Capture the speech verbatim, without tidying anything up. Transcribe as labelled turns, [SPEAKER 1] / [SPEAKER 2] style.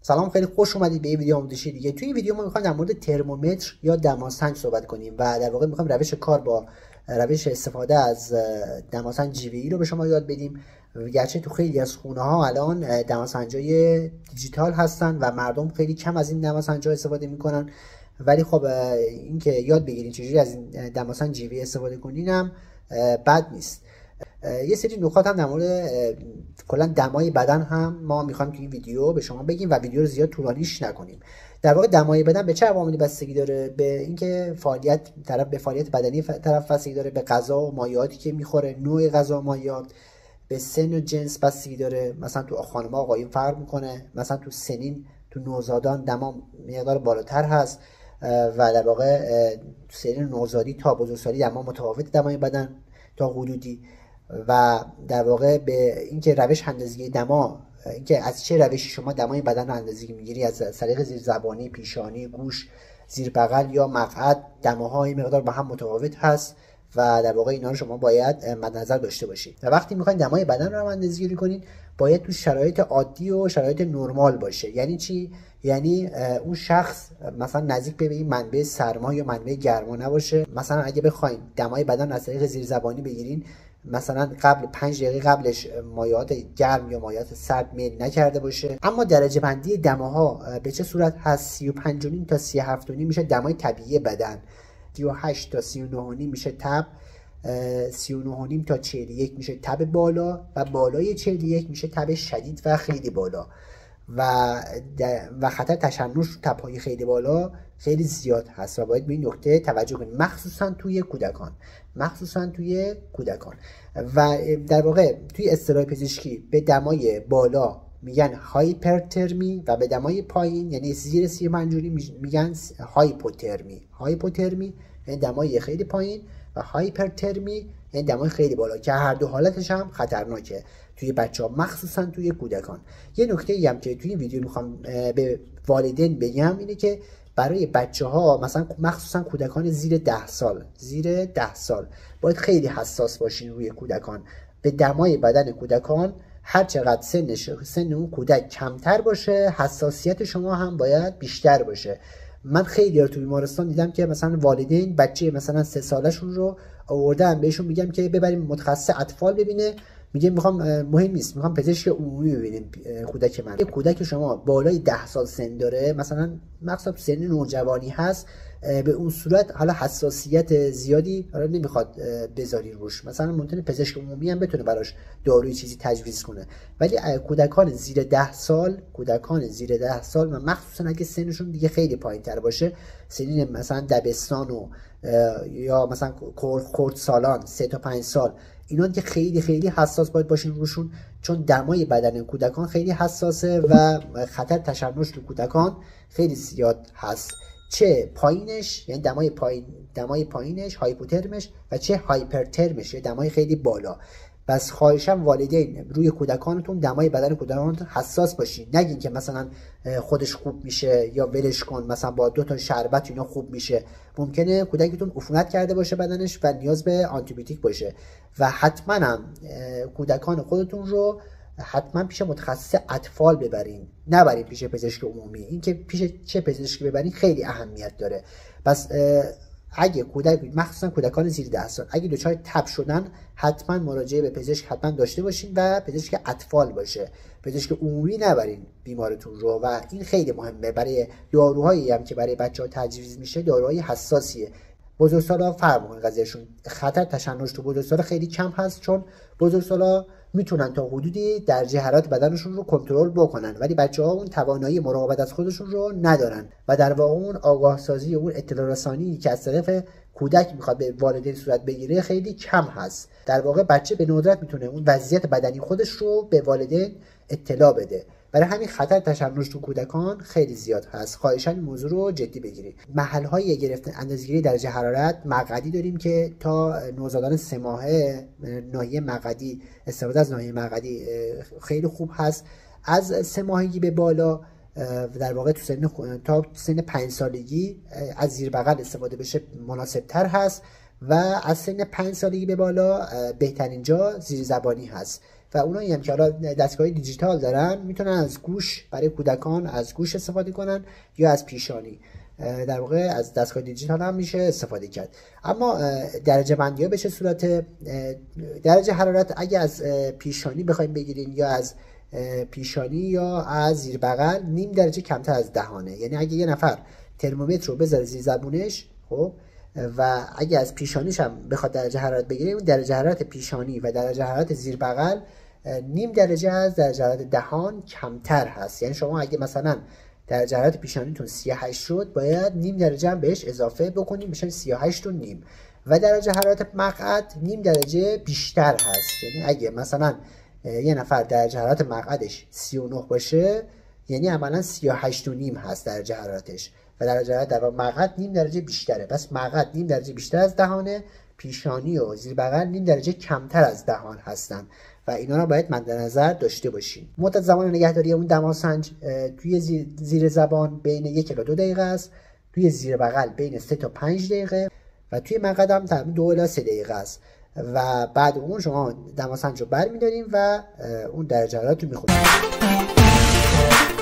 [SPEAKER 1] سلام، خیلی خوش اومدید به این ویدیو آموزشی دیگه. توی این ویدیو ما می‌خوایم در مورد ترمومتر یا دماسنج صحبت کنیم و در واقع می‌خوایم روش کار با روش استفاده از دماسنج جی وی ای رو به شما یاد بدیم. گرچه تو خیلی از خونه‌ها الان دماسنج‌های دیجیتال هستن و مردم خیلی کم از این دماسنج‌ها استفاده می‌کنن، ولی خب اینکه یاد بگیرین چجوری از این دماسنج جی وی ای استفاده کنین هم بد نیست. یه سری نکات هم در مورد کلا دمای بدن هم ما میخوایم تو این ویدیو به شما بگیم و ویدیو رو زیاد طولانیش نکنیم. در واقع دمای بدن به چه عواملی بستگی داره؟ به اینکه فعالیت طرف به فعالیت بدنی طرف بستگی داره، به غذا و مایعاتی که میخوره، نوع غذا و مایعات، به سن و جنس بستگی داره. مثلا تو خانم‌ها آقایون فرق میکنه، مثلا تو سنین تو نوزادان دما مقدار بالاتر هست و در واقع سن نوزادی تا بزرگسالی دما متفاوت دمای بدن تا حدودی. و در واقع به اینکه روش اندازه‌گیری دما، اینکه از چه روشی شما دمای بدن رو اندازه‌گیری میگیری، از طریق زیر زبانی، پیشانی، گوش، زیر بغل یا مقعد، دماهای مقدار با هم متفاوت هست و در واقع اینا رو شما باید مد نظر داشته باشید. و وقتی میخواین دمای بدن رو اندازه‌گیری کنین باید تو شرایط عادی و شرایط نرمال باشه. یعنی چی؟ یعنی اون شخص مثلا نزدیک به این منبع سرما یا منبع گرما نباشه. مثلا اگه بخواید دمای بدن از طریق زیر زبانی بگیرین، مثلا قبل پنج دقیقه قبلش مایعات گرم یا مایعات سرد میل نکرده باشه. اما درجه بندی دماها به چه صورت هست؟ سی و پنج و نیم تا سی و هفت و نیم میشه دمای طبیعی بدن، سی و هشت تا سی و نه و نیم میشه تب، سی و نه و نیم تا چهل و یک میشه تب بالا و بالای چهل و یک میشه تب شدید و خیلی بالا. و و خطر تشنج تو تب‌های خیلی بالا خیلی زیاد هست و باید به این نکته توجه کنید، مخصوصا توی کودکان مخصوصا توی کودکان و در واقع توی اصطلاح پزشکی به دمای بالا میگن هایپرترمی و به دمای پایین یعنی زیر سی و پنج میگن هایپوترمی. هایپوترمی یعنی دمای خیلی پایین و هایپرترمی یعنی دمای خیلی بالا، که هر دو حالتش هم خطرناکه توی بچه‌ها مخصوصا توی کودکان. یه نکته ای هم که توی این ویدیو میخوام به والدین بگم اینه که برای بچه‌ها مثلا مخصوصا کودکان زیر ده سال زیر ده سال باید خیلی حساس باشین روی کودکان. به دمای بدن کودکان هر چقدر سنش سن اون کودک کمتر باشه، حساسیت شما هم باید بیشتر باشه. من خیلی ها تو بیمارستان دیدم که مثلا والدین بچه مثلا سه سالشون رو آوردن، بهشون میگم که ببریم متخصص اطفال ببینه، میگه میخوام مهم نیست، میخوام پزشک عمومی ببینیم کودک من. یه کودک شما بالای ده سال سن داره، مثلا مخصوصا سن نوجوانی هست، به اون صورت حالا حساسیت زیادی حالا نمیخواد بذاری روش، مثلا ممکنه پزشک عمومی هم بتونه براش داروی چیزی تجویز کنه. ولی کودکان زیر ده سال کودکان زیر ده سال و مخصوصا اگه سنشون دیگه خیلی پایین‌تر باشه، سنین مثلا دبستان و یا مثلا خردسالان سه تا پنج سال، اینا که خیلی خیلی حساس باید باشین روشون، چون دمای بدن کودکان خیلی حساسه و خطر تشنج تو کودکان خیلی زیاد هست، چه پایینش یعنی دمای پایین دمای پایینش هایپوترمش و چه هایپرترمش یعنی دمای خیلی بالا. پس خواهشم والدین روی کودکانتون دمای بدن کودکانتون حساس باشین، نگین که مثلا خودش خوب میشه یا ولش کن، مثلا با دو تا شربت اینا خوب میشه. ممکنه کودکتون عفونت کرده باشه بدنش و نیاز به آنتی بیوتیک باشه. و حتما هم کودکان خودتون رو حتما پیش متخصص اطفال ببرین، نبرین پیش پزشک عمومی. اینکه پیش چه پزشکی ببرین خیلی اهمیت داره. پس اگه کودک مخصوصا کودکان زیر ده سال اگه دچار تب شدن، حتما مراجعه به پزشک حتما داشته باشین و پزشک اطفال باشه، پزشک عمومی نبرین بیمارتون رو. و این خیلی مهمه برای داروهایی هم که برای بچه‌ها تجویز میشه، داروهای حساسیه. بزرگسالا فرق می‌کنه قضیهشون، خطر تشنج تو بزرگسالا خیلی کم هست، چون بزرگسالا میتونن تا حدودی درجه حرارت بدنشون رو کنترل بکنن، ولی بچه‌ها اون توانایی مراقبت از خودشون رو ندارن و در واقع اون آگاه سازی و اون اطلاع رسانی که از طرف کودک میخواد به والدین صورت بگیره خیلی کم هست. در واقع بچه به ندرت میتونه اون وضعیت بدنی خودش رو به والدین اطلاع بده. برای همین خطر تشنج تو کودکان خیلی زیاد هست. خواهشاً این موضوع رو جدی بگیرید. محل‌های گرفتن اندازه‌گیری درجه حرارت مقعدی داریم که تا نوزادان سه ماهه ناحیه مقعدی، استفاده از ناحیه مقعدی خیلی خوب هست. از سه ماهگی به بالا در واقع تو سن تا سن پنج سالگی از زیر بغل استفاده بشه مناسب تر هست و از سن پنج سالگی به بالا بهترین جا زیر زبانی هست. و اونایی هم که حالا دستگاه دیجیتال دارن میتونن از گوش، برای کودکان از گوش استفاده کنن یا از پیشانی. در واقع از دستگاه دیجیتال هم میشه استفاده کرد. اما درجه بندی ها به چه صورت؟ درجه حرارت اگه از پیشانی بخوایم بگیرین یا از پیشانی یا از زیر بغل، نیم درجه کمتر از دهانه. یعنی اگه یه نفر ترمومتر رو بذاره زیر زبونش، خب، و اگه از پیشانیش هم بخواد درجه حرارت بگیره، اون درجه حرارت پیشانی و درجه حرارت زیر بغل نیم درجه از درجه حرارت دهان کمتر هست. یعنی شما اگه مثلا درجه حرارت پیشانیتون سی و هشت شد، باید نیم درجه هم بهش اضافه بکنیم بشه سی و هشت و نیم. و درجه حرارت مقعد نیم درجه بیشتر هست. یعنی اگه مثلا یه نفر درجه حرارت مقعدش سی و نه باشه، یعنی عملا سی و هشت و نیم هست درجه حرارتش، و درجه حرارت در مقعد نیم درجه بیشتره. پس مقعد نیم درجه بیشتر از دهانه، پیشانی و زیر بغل نیم درجه کمتر از دهان هستن و اینا رو باید مد نظر داشته باشین. مدت زمان نگهداری اون دماسنج توی زیر زبان بین یک تا دو دقیقه است، توی زیر بغل بین سه تا پنج دقیقه و توی مقعد هم تقریبا دو الی سه دقیقه است. و بعد اون شما دماسنج رو برمی‌دارین و اون درجه حرارت رو می‌خونید.